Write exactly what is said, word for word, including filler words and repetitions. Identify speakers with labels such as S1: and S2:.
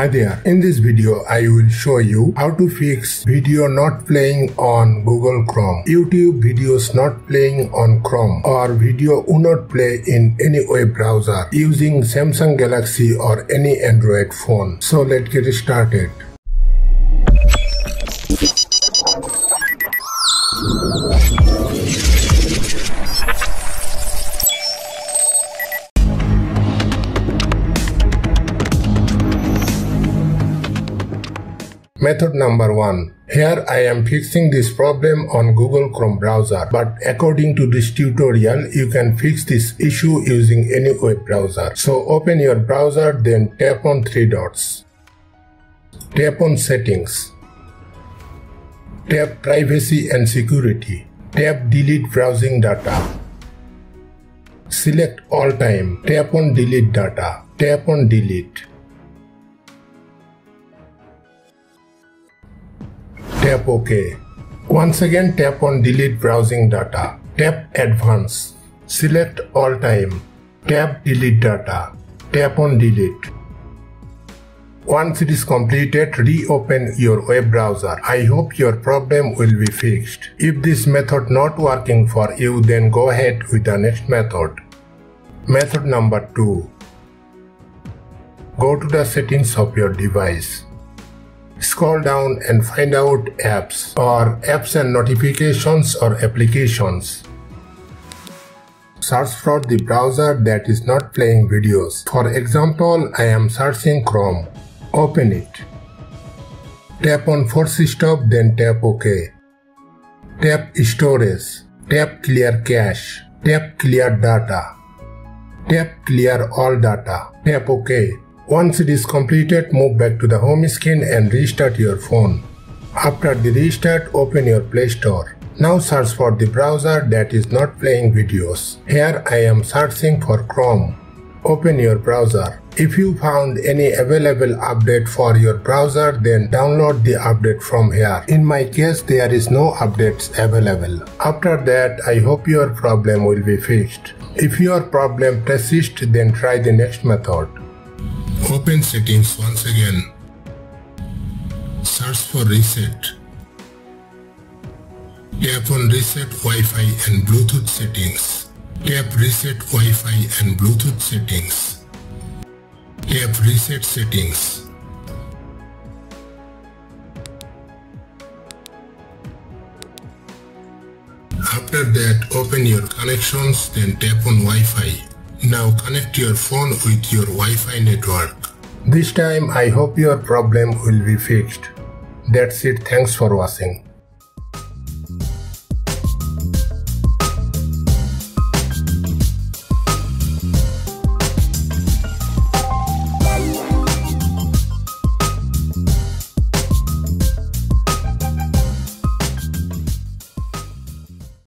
S1: Hi there, in this video I will show you how to fix video not playing on Google Chrome, YouTube videos not playing on Chrome, or video will not play in any web browser using Samsung Galaxy or any Android phone. So let's get started. Method number one. Here I am fixing this problem on Google Chrome browser, but according to this tutorial, you can fix this issue using any web browser. So open your browser, then tap on three dots. Tap on Settings. Tap Privacy and Security. Tap Delete Browsing Data. Select All Time. Tap on Delete Data. Tap on Delete. Tap OK. Once again tap on Delete Browsing Data. Tap Advanced. Select All Time. Tap Delete Data. Tap on Delete. Once it is completed, reopen your web browser. I hope your problem will be fixed. If this method not working for you, then go ahead with the next method. Method number two. Go to the settings of your device. Scroll down and find out apps or apps and notifications or applications. Search for the browser that is not playing videos. For example, I am searching Chrome. Open it. Tap on Force Stop, then tap OK. Tap Storage. Tap Clear Cache. Tap Clear Data. Tap Clear All Data. Tap OK. Once it is completed, move back to the home screen and restart your phone. After the restart, open your Play Store. Now search for the browser that is not playing videos. Here I am searching for Chrome. Open your browser. If you found any available update for your browser, then download the update from here. In my case, there is no updates available. After that, I hope your problem will be fixed. If your problem persists, then try the next method. Open Settings once again. Search for Reset. Tap on Reset Wi-Fi and Bluetooth Settings. Tap Reset Wi-Fi and Bluetooth Settings. Tap Reset Settings. After that, open your connections, then tap on Wi-Fi. Now connect your phone with your Wi-Fi network. This time I hope your problem will be fixed. That's it. Thanks for watching.